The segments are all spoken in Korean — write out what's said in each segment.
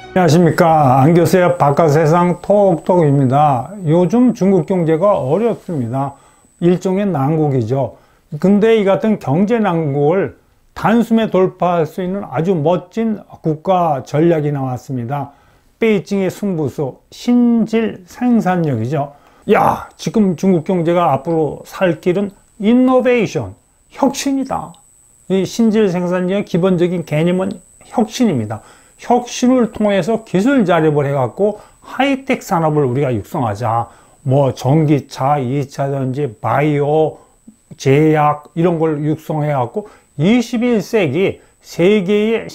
안녕하십니까. 안교수의 바깥세상 톡톡입니다. 요즘 중국 경제가 어렵습니다. 일종의 난국이죠. 근데 이 같은 경제 난국을 단숨에 돌파할 수 있는 아주 멋진 국가 전략이 나왔습니다. 베이징의 승부수, 신질 생산력이죠. 야, 지금 중국 경제가 앞으로 살 길은 이노베이션, 혁신이다. 이 신질 생산력의 기본적인 개념은 혁신입니다. 혁신을 통해서 기술 자립을 해갖고 하이텍 산업을 우리가 육성하자. 뭐 전기차, 2차전지, 바이오, 제약 이런 걸 육성해갖고 21세기 세계의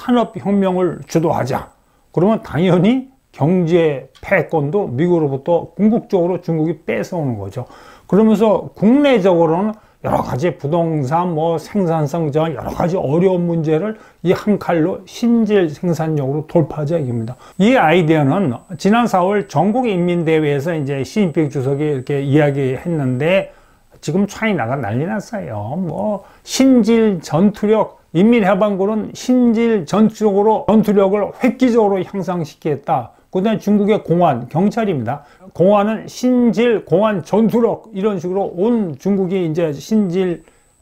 신산업혁명을 주도하자. 그러면 당연히 경제 패권도 미국으로부터 궁극적으로 중국이 뺏어오는 거죠. 그러면서 국내적으로는 여러 가지 부동산, 생산성 전 여러 가지 어려운 문제를 이 한 칼로 신질 생산력으로 돌파하자 이겁니다. 이 아이디어는 지난 4월 전국인민대회에서 이제 시진핑 주석이 이렇게 이야기했는데 지금 차이나가 난리 났어요. 신질 전투력, 인민해방군은 신질 전투력을 획기적으로 향상시키겠다. 그 다음에 중국의 공안, 경찰입니다. 공안은 신질, 공안 전투력, 이런 식으로 온 중국이 이제 신질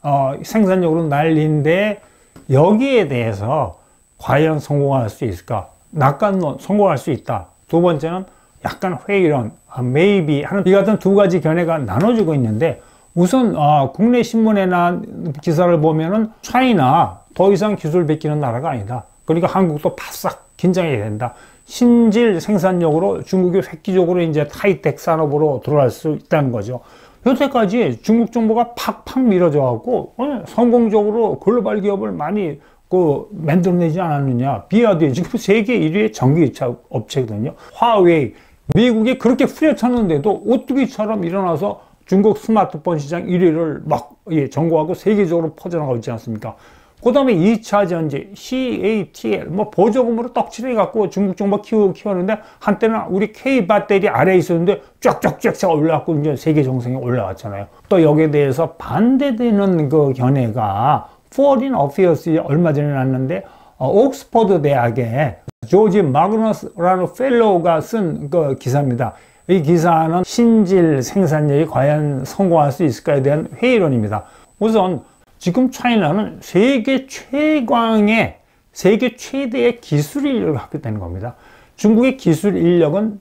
생산력으로 난리인데 여기에 대해서 과연 성공할 수 있을까? 낙관론, 성공할 수 있다. 두 번째는 약간 회의론, maybe 하는 이 같은 두 가지 견해가 나눠지고 있는데 우선 국내 신문에 난 기사를 보면은 차이나 더 이상 기술 베끼는 나라가 아니다. 그러니까 한국도 바싹 긴장해야 된다. 신질 생산력으로 중국이 획기적으로 이제 하이텍 산업으로 들어갈 수 있다는 거죠. 여태까지 중국 정부가 팍팍 밀어줘 갖고 성공적으로 글로벌 기업을 많이 만들어내지 않았느냐. 비아드 지금 세계 1위의 전기차 업체거든요. 화웨이, 미국이 그렇게 후려쳤는데도 오뚜기처럼 일어나서 중국 스마트폰 시장 1위를 막 점거하고 세계적으로 퍼져나가고 있지 않습니까? 그 다음에 2차 전지, CATL, 보조금으로 떡칠해갖고 중국 정부가 키웠는데, 한때는 우리 K 배터리 아래에 있었는데, 쫙쫙쫙 올라왔고, 이제 세계 정상에 올라왔잖아요. 또 여기에 대해서 반대되는 그 견해가, Foreign Affairs 얼마 전에 났는데, 옥스퍼드 대학에 조지 마그너스라는 펠로우가 쓴 그 기사입니다. 이 기사는 신질 생산력이 과연 성공할 수 있을까에 대한 회의론입니다. 우선, 지금 차이나는 세계 최강의, 세계 최대의 기술 인력을 갖게 되는 겁니다. 중국의 기술 인력은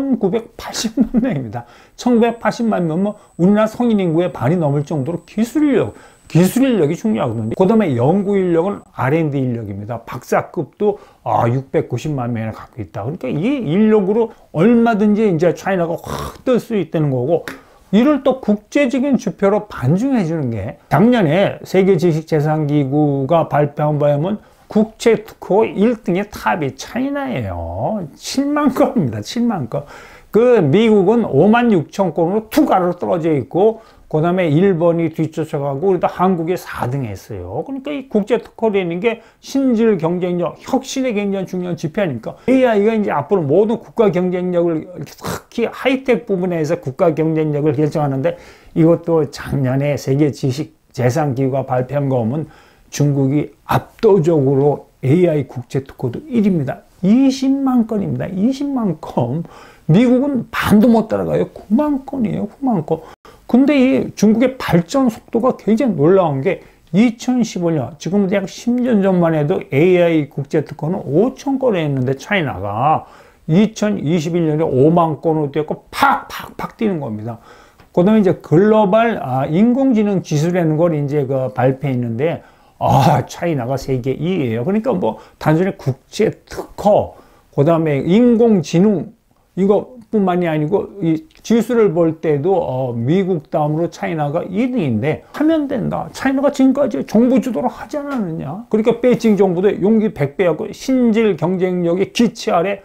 1980만 명입니다. 1980만 명은 우리나라 성인 인구의 반이 넘을 정도로 기술 인력이 중요하거든요. 그 다음에 연구 인력은 R&D 인력입니다. 박사급도 690만 명을 갖고 있다. 그러니까 이 인력으로 얼마든지 이제 차이나가 확 뜰 수 있다는 거고, 이를 또 국제적인 지표로 반증해 주는 게 작년에 세계지식재산기구가 발표한 바에 의하면 국제 특허 1등의 탑이 차이나예요. 7만 건입니다. 7만 건. 그 미국은 5만 6천 건으로 투가로 떨어져 있고, 그 다음에 일본이 뒤쫓아가고, 그러다 한국이 4등 했어요. 그러니까 이 국제 특허라는 게 신질 경쟁력, 혁신에 굉장히 중요한 지표 아닙니까? AI가 이제 앞으로 모든 국가 경쟁력을, 특히 하이텍 부분에서 국가 경쟁력을 결정하는데, 이것도 작년에 세계 지식 재산기구가 발표한 거 보면 중국이 압도적으로 AI 국제 특허도 1위입니다. 20만 건입니다. 20만 건. 미국은 반도 못 따라가요. 9만 건이에요. 9만 건. 근데 이 중국의 발전 속도가 굉장히 놀라운 게 2015년, 지금 약 10년 전만 해도 AI 국제 특허는 5천 건에 했는데 차이나가 2021년에 5만 건으로 되었고 팍팍팍 뛰는 겁니다. 그 다음에 이제 글로벌 인공지능 지수라는 걸 이제 발표했는데 차이나가 세계 2위예요. 그러니까 단순히 국제 특허, 그 다음에 인공지능 이것뿐만이 아니고 이 지수를 볼 때도 미국 다음으로 차이나가 2등인데 하면 된다. 차이나가 지금까지 정부 주도로 하지 않았느냐. 그러니까 베이징 정부도 용기 100배하고 신질 경쟁력의 기치 아래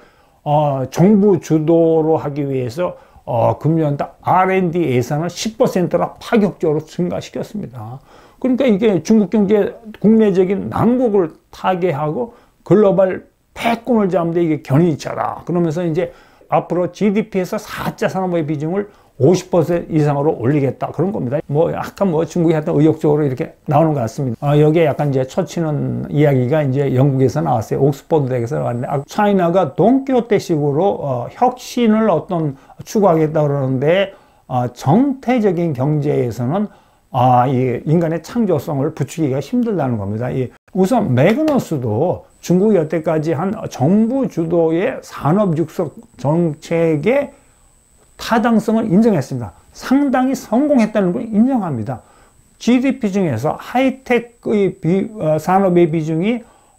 정부 주도로 하기 위해서 금년도 R&D 예산을 10%나 파격적으로 증가시켰습니다. 그러니까 이게 중국 경제 국내적인 난국을 타개하고 글로벌 패권을 잡는데 이게 견인차다. 그러면서 이제 앞으로 GDP에서 4자 산업의 비중을 50% 이상으로 올리겠다. 그런 겁니다. 뭐 약간 뭐 중국이 하여튼 의욕적으로 이렇게 나오는 것 같습니다. 여기에 약간 이제 초치는 이야기가 이제 영국에서 나왔어요. 옥스퍼드 대학에서 나왔는데, 차이나가 돈키호테식으로 혁신을 어떤 추구하겠다 그러는데, 정태적인 경제에서는 이 인간의 창조성을 부추기기가 힘들다는 겁니다. 우선 매그너스도 중국이 여태까지 한 정부 주도의 산업 육성 정책의 타당성을 인정했습니다. 상당히 성공했다는 걸 인정합니다. GDP 중에서 하이텍의 산업의 비중이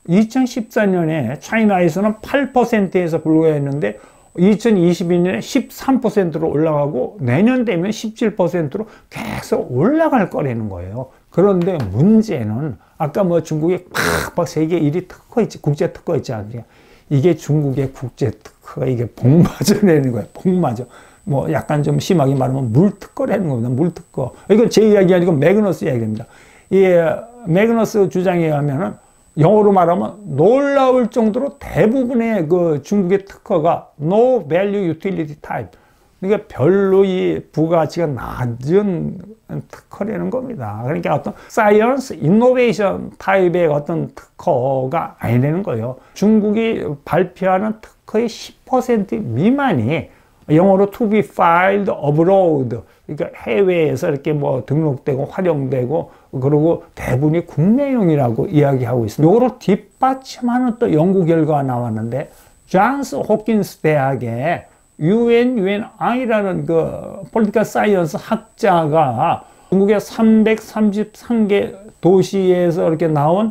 2014년에 차이나에서는 8%에서 불과했는데 2022년에 13%로 올라가고 내년 되면 17%로 계속 올라갈 거라는 거예요. 그런데 문제는 아까 뭐 중국이 팍팍 세계 1위 특허 있지, 국제 특허 있지 않습니까? 이게 중국의 국제 특허가 이게 복마저라는 거예요. 복마저. 뭐 약간 좀 심하게 말하면 물특허라는 겁니다. 물특허. 이건 제 이야기 아니고 매그너스 이야기입니다. 이 매그너스 주장에 의하면은 영어로 말하면 놀라울 정도로 대부분의 그 중국의 특허가 No Value Utility Type. 그러니까 별로 이 부가가치가 낮은 특허라는 겁니다. 그러니까 어떤 Science, Innovation 타입의 어떤 특허가 아니라는 거예요. 중국이 발표하는 특허의 10% 미만이 영어로 to be filed abroad. 그러니까 해외에서 이렇게 뭐 등록되고 활용되고 그리고 대부분이 국내용이라고 이야기하고 있습니다. 이거를 뒷받침하는 또 연구 결과가 나왔는데 존스 홉킨스 대학의 UNI라는 그 폴리티컬 사이언스 학자가 중국의 333개 도시에서 이렇게 나온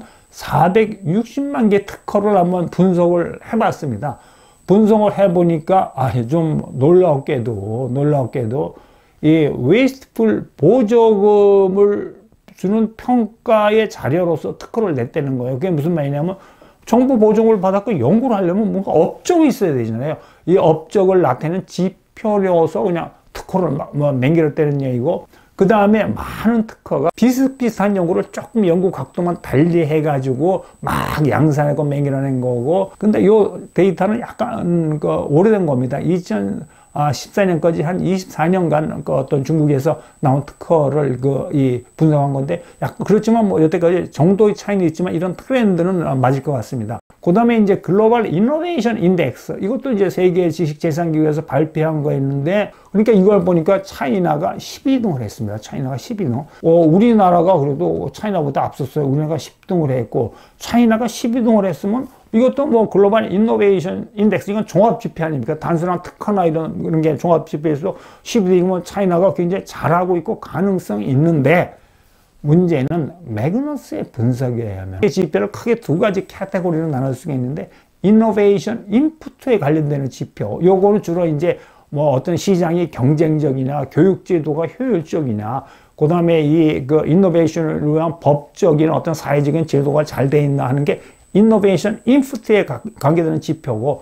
460만 개 특허를 한번 분석을 해봤습니다. 분석을 해보니까 좀 놀랍게도 이 웨이스트풀 보조금을 주는 평가의 자료로서 특허를 냈다는 거예요. 그게 무슨 말이냐면 정부 보조금을 받았고 연구를 하려면 뭔가 업적이 있어야 되잖아요. 이 업적을 나타내는 지표로서 그냥 특허를 맹기를 얘기고, 그 다음에 많은 특허가 비슷비슷한 연구를 조금 연구 각도만 달리 해가지고 막 양산하고 맹기라는 거고, 근데 요 데이터는 약간 오래된 겁니다. 2014년까지 한 24년간 어떤 중국에서 나온 특허를 분석한 건데, 약간 그렇지만 뭐 여태까지 정도의 차이는 있지만 이런 트렌드는 맞을 것 같습니다. 그 다음에 이제 글로벌 이노베이션 인덱스, 이것도 이제 세계 지식재산기구에서 발표한 거였는데, 그러니까 이걸 보니까 차이나가 12등을 했습니다. 차이나가 12등. 우리나라가 그래도 차이나보다 앞섰어요. 우리나라가 10등을 했고, 차이나가 12등을 했으면 이것도 뭐 글로벌 이노베이션 인덱스, 이건 종합지표 아닙니까? 단순한 특허나 이런 게 종합지표에서 12등이면 차이나가 굉장히 잘하고 있고 가능성이 있는데, 문제는 매그너스의 분석에 의하면 이 지표를 크게 두 가지 카테고리로 나눌 수가 있는데, 이노베이션 인풋에 관련되는 지표, 요거는 주로 이제 뭐 어떤 시장이 경쟁적이냐, 교육제도가 효율적이냐, 그 다음에 이노베이션을 위한 법적인 어떤 사회적인 제도가 잘 돼 있나 하는 게 이노베이션 인풋에 관계되는 지표고,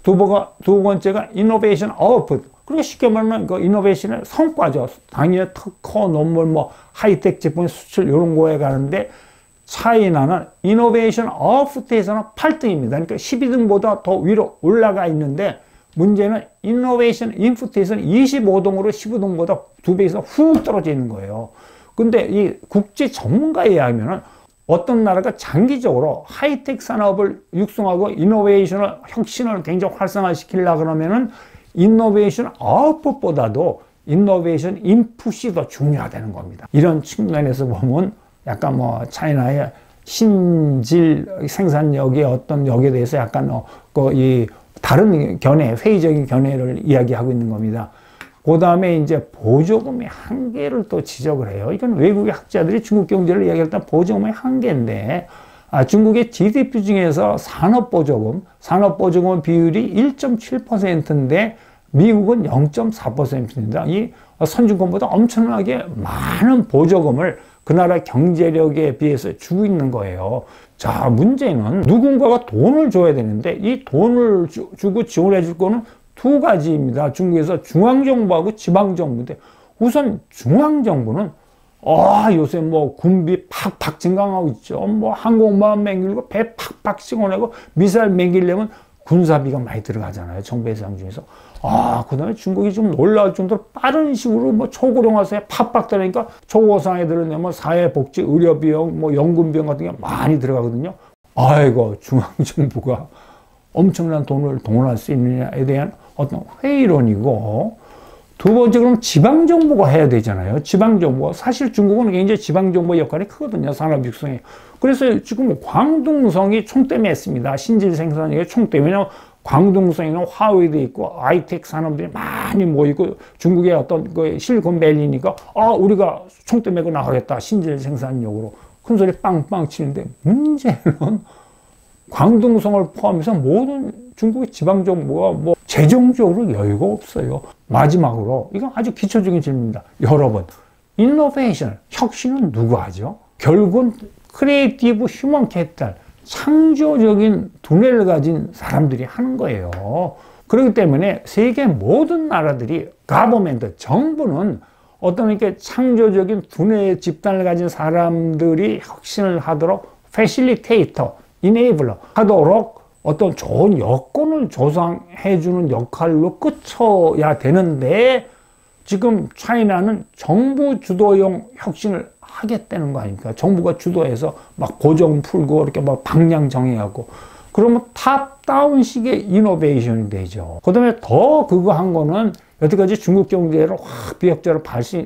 두 번째가 이노베이션 아웃풋. 그리고 쉽게 말하면 이노베이션의 성과죠. 당연히 특허, 논문, 뭐 하이텍 제품 수출 이런 거에 가는데, 차이나는 이노베이션 아웃풋에서는 8등입니다. 그러니까 12등보다 더 위로 올라가 있는데, 문제는 이노베이션 인풋에서는 25등으로 15등보다 2배 이상 훅 떨어져 있는 거예요. 근데 이 국제 전문가에 의하면 어떤 나라가 장기적으로 하이텍 산업을 육성하고 이노베이션을, 혁신을 굉장히 활성화시키려고 그러면은 이노베이션 아웃풋보다도 이노베이션 인풋이 더 중요하다는 겁니다. 이런 측면에서 보면 약간 뭐 차이나의 신질 생산력의 어떤 역에 대해서 약간 이 다른 견해, 회의적인 견해를 이야기하고 있는 겁니다. 그 다음에 이제 보조금의 한계를 또 지적을 해요. 이건 외국의 학자들이 중국 경제를 이야기할 때 보조금의 한계인데, 중국의 GDP 중에서 산업보조금 비율이 1.7%인데 미국은 0.4%입니다. 이 선진국보다 엄청나게 많은 보조금을 그 나라 경제력에 비해서 주고 있는 거예요. 자, 문제는 누군가가 돈을 줘야 되는데 이 돈을 주고 지원해 줄 거는 두 가지입니다. 중국에서 중앙정부하고 지방정부인데, 우선 중앙정부는 요새 뭐 군비 팍팍 증강하고 있죠. 뭐 항공모함 맹기고 배 팍팍 찍어내고 미사일 맹기려면 군사비가 많이 들어가잖아요. 정부 예산 중에서. 그 다음에 중국이 좀 놀라울 정도로 빠른 식으로 뭐 초고령화사에 팍팍 들어가니까 초고상 애들은 뭐 사회복지, 의료비용, 뭐 연금비용 같은 게 많이 들어가거든요. 아이고, 중앙정부가 엄청난 돈을 동원할 수 있느냐에 대한 어떤 회의론이고, 두 번째, 그럼 지방정부가 해야 되잖아요. 지방정부가. 사실 중국은 굉장히 지방정부 역할이 크거든요. 산업 육성에. 그래서 지금 광둥성이 총대매 했습니다. 신질 생산력의 총대매. 왜냐하면 광둥성에는 화웨이도 있고, 아이텍 산업들이 많이 모이고, 중국의 어떤 그 실리콘밸리니까, 우리가 총대 메고 나가겠다. 신질 생산력으로. 큰 소리 빵빵 치는데, 문제는 광둥성을 포함해서 모든 중국의 지방정부가 뭐 재정적으로 여유가 없어요. 마지막으로, 이건 아주 기초적인 질문입니다. 여러분, 인노베이션, 혁신은 누가 하죠? 결국은 크리에이티브 휴먼 캐피탈, 창조적인 두뇌를 가진 사람들이 하는 거예요. 그렇기 때문에 세계 모든 나라들이 가버멘트, 정부는 어떤 이렇게 창조적인 두뇌의 집단을 가진 사람들이 혁신을 하도록 패실리테이터, 이네이블러 하도록 어떤 좋은 여건을 조성해주는 역할로 끝쳐야 되는데, 지금 차이나는 정부 주도형 혁신을 하겠다는 거 아닙니까? 정부가 주도해서 막 고정 풀고 이렇게 막 방향 정해하고, 그러면 탑다운식의 이노베이션이 되죠. 그 다음에 더 그거 한 거는 여태까지 중국 경제를 확 비약적으로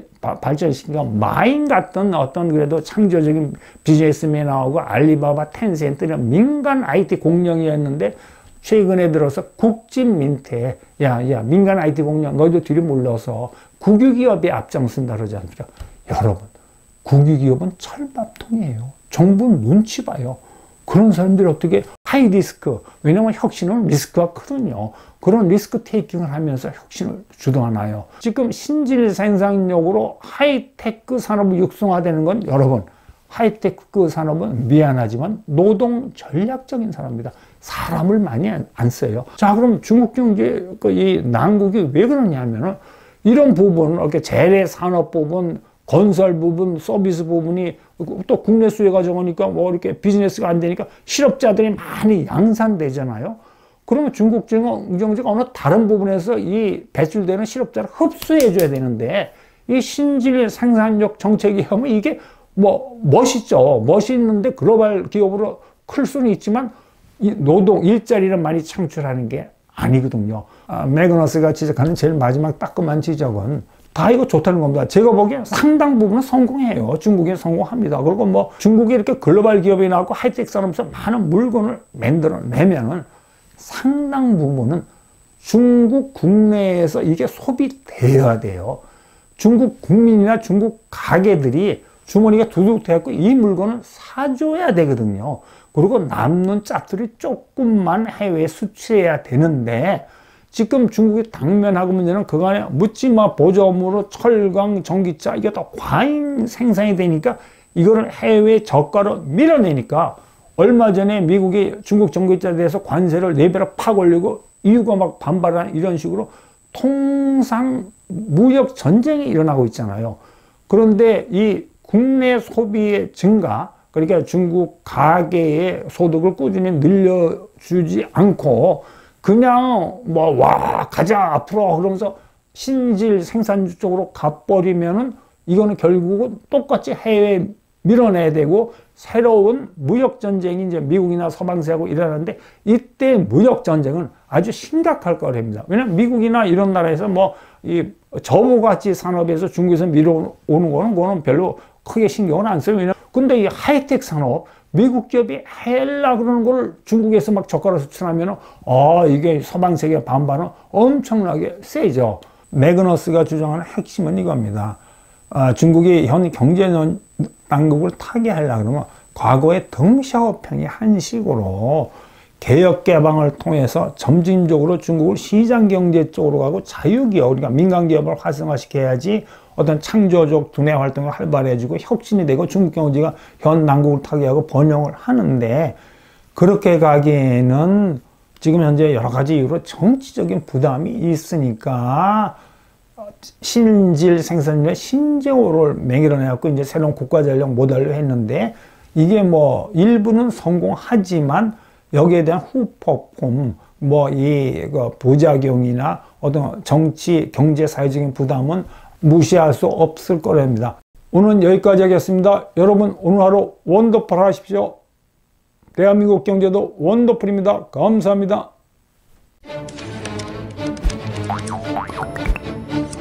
발전시킨 마인 같은 어떤 그래도 창조적인 비즈니스맨 나오고 알리바바, 텐센트 이런 민간 IT 공룡이었는데, 최근에 들어서 국진민퇴, 민간 IT 공룡 너희도 뒤로 물러서 국유기업에 앞장선다 그러지 않습니까? 여러분, 국유기업은 철밥통이에요. 정부는 눈치 봐요. 그런 사람들이 어떻게 하이 리스크, 왜냐면 혁신은 리스크가 크거든요. 그런 리스크 테이킹을 하면서 혁신을 주도하나요? 지금 신질 생산력으로 하이테크 산업을 육성화되는 건, 여러분, 하이테크 산업은 미안하지만 노동 전략적인 산업입니다. 사람을 많이 안 써요. 자, 그럼 중국 경제 이 난국이 왜 그러냐면은, 이런 부분, 이렇게 재래 산업 부분, 건설 부분, 서비스 부분이 또 국내 수요가 적으니까 뭐 이렇게 비즈니스가 안 되니까 실업자들이 많이 양산되잖아요. 그러면 중국 경제가 어느 다른 부분에서 이 배출되는 실업자를 흡수해 줘야 되는데, 이 신질 생산력 정책이 하면 이게 뭐 멋있죠. 멋있는데 글로벌 기업으로 클 수는 있지만 이 노동 일자리를 많이 창출하는 게 아니거든요. 매그너스가 지적하는 제일 마지막 따끔한 지적은 다 이거 좋다는 겁니다. 제가 보기엔 상당 부분은 성공해요. 중국이 성공합니다. 그리고 뭐 중국이 이렇게 글로벌 기업이 나왔고 하이텍 산업에서 많은 물건을 만들어내면은 상당 부분은 중국 국내에서 이게 소비되어야 돼요. 중국 국민이나 중국 가게들이 주머니가 두둑 돼갖고 이 물건을 사줘야 되거든요. 그리고 남는 짝들이 조금만 해외에 수출해야 되는데, 지금 중국이 당면하고 문제는 그간에 묻지마 보조업으로 철강, 전기차 이게 다 과잉 생산이 되니까 이거를 해외 저가로 밀어내니까, 얼마 전에 미국이 중국 전기차에 대해서 관세를 4배로 팍 올리고 EU가 막 반발하는 이런 식으로 통상 무역 전쟁이 일어나고 있잖아요. 그런데 이 국내 소비의 증가, 그러니까 중국 가계의 소득을 꾸준히 늘려주지 않고 그냥 뭐 가자 앞으로 그러면서 신질 생산주 쪽으로 가버리면은 이거는 결국은 똑같이 해외에 밀어내야 되고, 새로운 무역 전쟁이 이제 미국이나 서방세하고 일어나는데, 이때 무역 전쟁은 아주 심각할 거랍니다. 왜냐면 미국이나 이런 나라에서 뭐 이 저모가치 산업에서 중국에서 밀어오는 거는 그거는 별로 크게 신경을 안 써요. 왜냐면 근데 이 하이텍 산업, 미국 기업이 해라 그러는 걸 중국에서 막 저가로 수출하면 이게 서방 세계 반발은 엄청나게 세죠. 매그너스가 주장하는 핵심은 이겁니다. 중국이 현 경제 난국을 타개하려고 그러면 과거의 덩샤오평이 한 식으로 개혁 개방을 통해서 점진적으로 중국을 시장 경제 쪽으로 가고 자유기업, 그러니까 민간 기업을 활성화시켜야지 어떤 창조적 두뇌 활동이 활발해지고 혁신이 되고 중국 경제가 현 난국을 타개하고 번영을 하는데, 그렇게 가기에는 지금 현재 여러 가지 이유로 정치적인 부담이 있으니까 신질 생산률의 신재호를 맹일어내갖고 이제 새로운 국가전략 모델로 했는데, 이게 뭐 일부는 성공하지만 여기에 대한 후폭풍, 뭐 부작용이나 어떤 정치, 경제, 사회적인 부담은 무시할 수 없을 거랍니다. 오늘은 여기까지 하겠습니다. 여러분 오늘 하루 원더풀 하십시오. 대한민국 경제도 원더풀입니다. 감사합니다.